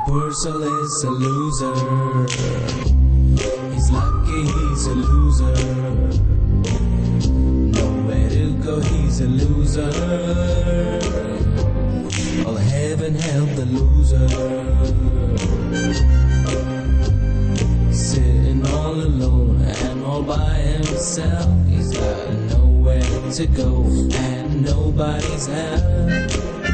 Purcell is a loser. He's lucky he's a loser. Nowhere to go, he's a loser. Oh, heaven help the loser. Sitting all alone and all by himself. He's got nowhere to go and nobody's help.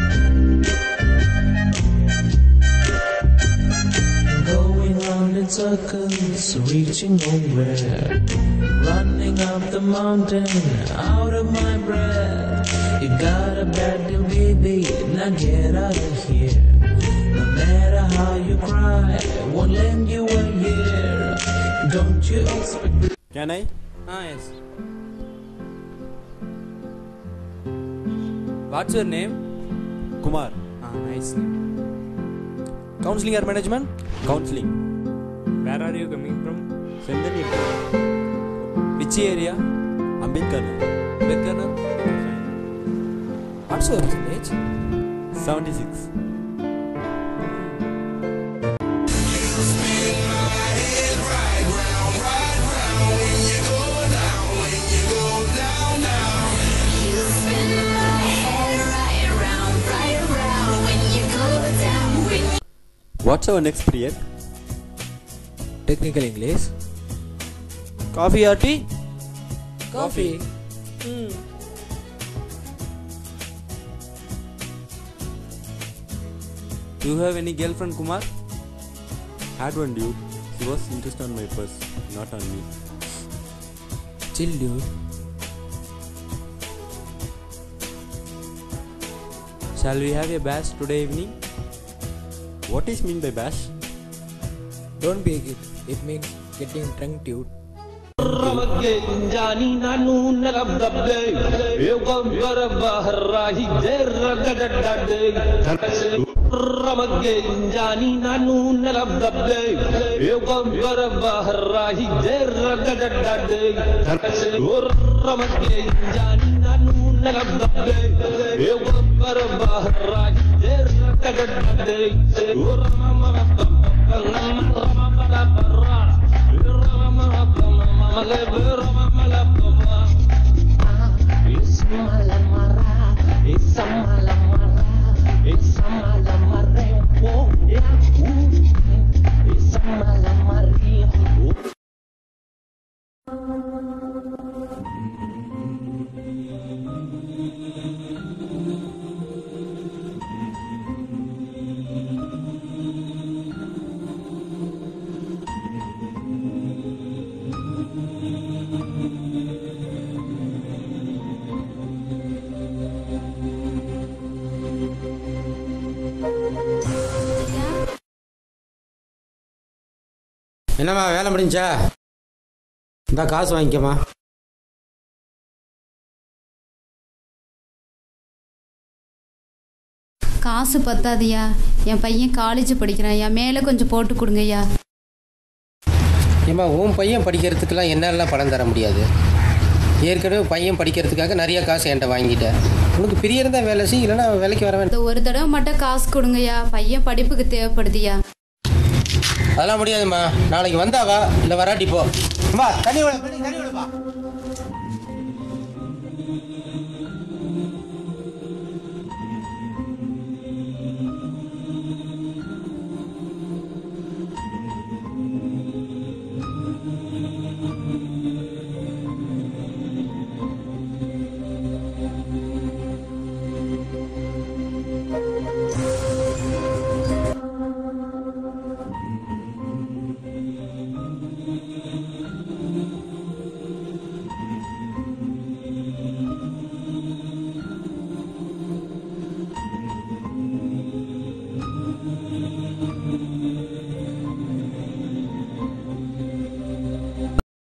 Going round in circles, reaching nowhere. Running up the mountain, out of my breath. You got a bad deal, baby, now get out of here. No matter how you cry, won't lend you a year. Don't you expect... Can I? Yes. What's your name? Kumar. Nice name. Counseling or management? Counseling. Where are you coming from? Sendani. Which area? Ambedkar. Ambedkar. What's your age? 76. What's our next period? Technical English. Coffee or tea? Coffee. Do you have any girlfriend, Kumar? Had one dude. He was interested on my purse, not on me. Chill, dude. Shall we have a bash today evening? What is mean by bash? Don't be a kid. It means getting drunk, dude. என்னம்மா வேலை முடிஞ்சா? இந்த காசு வாங்கிக்கம்மா. காசு பத்தாதியா, என் பையன் college படிக்கிறான், என் மேலே கொஞ்சம் போட்டு கொடுங்கய்யா. ஏம்மா உன் பையன் படிக்கிறதுக்கெல்லாம் என்னாலலாம் பணம் தர முடியாது. ஏற்கனவே பையன் படிக்கிறதுக்காக நிறைய காசு என்கிட்ட வாங்கிட்டேன். உனக்கு பிரிய இருந்தால் வேலை செய், இல்லைன்னா வேலைக்கு வர வேண்டாம். ஒரு தடவை மட்டும் காசு கொடுங்கய்யா, பையன் படிப்புக்கு தேவைப்படுதியா. அதெல்லாம் முடியாதும்மா, நாளைக்கு வந்தாவா இல்லை வராட்டி போ. வா தண்ணி விடுப்பா.